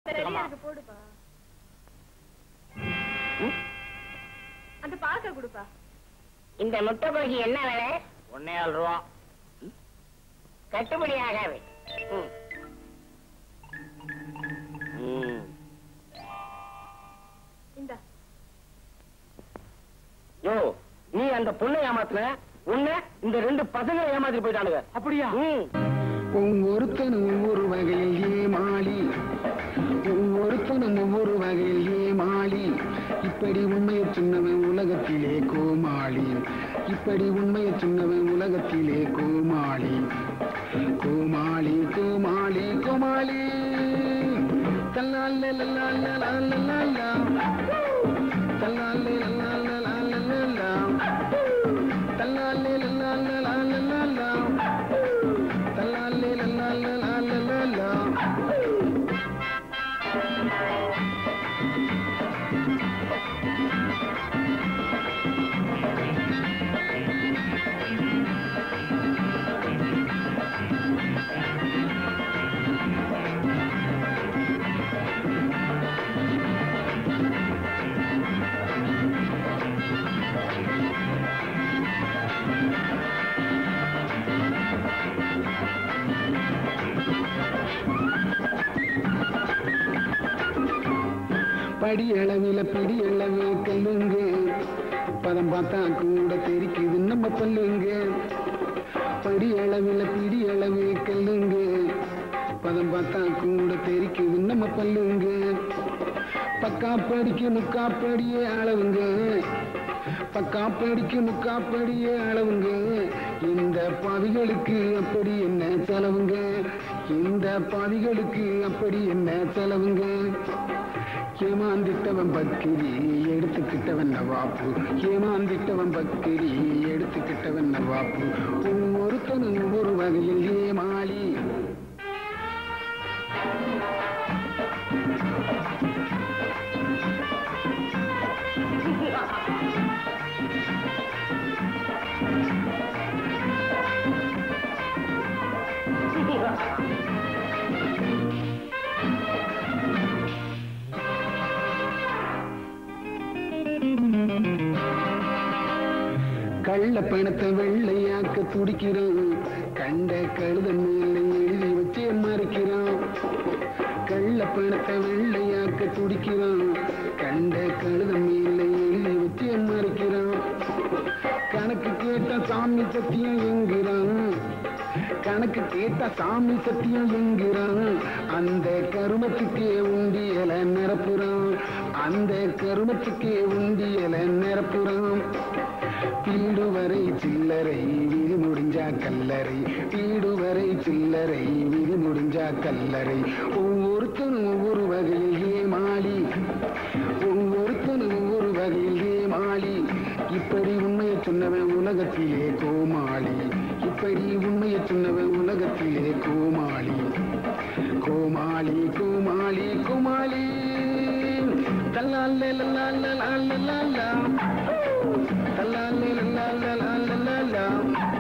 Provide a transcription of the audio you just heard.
போடுப்பா. அந்த பாக்க கொடுப்பா. இந்த முட்டை கோழி என்ன விலை? 1.5 ரூபா. கட்டுப்படி ஆகாது. யோ, நீ அந்த பொண்ணை ஏமாத்துன, உன்னை இந்த 2 பசங்களை ஏமாத்தி போயிட்டானுங்க. அப்படியா? ஒவ்வொருத்தனும் ஒவ்வொரு வகையில் ஏமாளி, ஒவ்வொருத்தனும் ஒவ்வொரு வகையில் ஏமாளி. இப்படி உண்மையை சொன்னவன் உலகத்திலே கோமாளி, இப்படி உண்மையை சொன்னவன் உலகத்திலே கோமாளி. கோமாளி கோமாளி கோமாளி தல்லாலே லல்லாலே லல்லாலா தல்லாலே லல்லாலே லல்லாலா தல்லாலே லல்லாலே லல்லாலா தல்லாலே லல்லாலே லல்லாலா. படி அளவில பிடி அளவு கல்லுங்க, பதம் பார்த்தா கூட தெரிக்குது நம்ம பல்லுங்க. படி அளவில பிடி அளவு கல்லுங்க, பதம் பார்த்தா கூட தெரிக்குது நம்ம பல்லுங்க. பக்கா படிக்க முக்காப்படியே அளவுங்க, பக்கா படிக்க முக்காப்படியே அளவுங்க. இந்த பாவிகளுக்கு அப்படி என்ன செலவுங்க, இந்த பாவிகளுக்கு அப்படி என்ன செலவுங்க. ஏமாந்திட்டவன் பக்கிரி எடுத்துக்கிட்டவன் நவாப்பு, ஏமாந்திட்டவன் பக்கிரி எடுத்துக்கிட்டவன் நவாப்பு. ஒவ்வொருத்தனும் ஒவ்வொரு வகையில் ஏமாளி. கள்ள பணத்தை வெள்ளையாக்க துடிக்கிறான், கண்ட கழுத மேல எழுதி வச்சே மறைக்கிறான். கள்ள பணத்தை வெள்ளையாக்க துடிக்கிறான், கண்ட கழுத மேல எழுதி வச்சே மறைக்கிறான். கணக்கு கேட்ட சாமி சத்தியம் என்கிறான், கணக்கு கேட்ட சாமி சத்தியம் என்கிறான். அந்த கருமத்துக்கே உண்டியல நிரப்புறான், அந்த கருமத்துக்கே உண்டியல நிரப்புறான். வீடு வரை சில்லறை வீடு முடிஞ்சா கல்லறை, வீடு வரை சில்லறை வீடு முடிஞ்சா கல்லறை. ஒவ்வொருத்தனும் ஒவ்வொரு வகையில் ஏமாளி, ஒவ்வொருத்தனும் ஒவ்வொரு வகையில் ஏமாளி. இப்படி உண்மையை சொன்னவன் உலகத்திலே கோமாளி, இப்படி உண்மையை சொன்னவன் உலகத்திலே கோமாளி. கோமாளி கோமாளி கோமாளி தல்லாலே லல்லாலே லல்லாலா தல்லாலே லல்லாலே லல்லாலா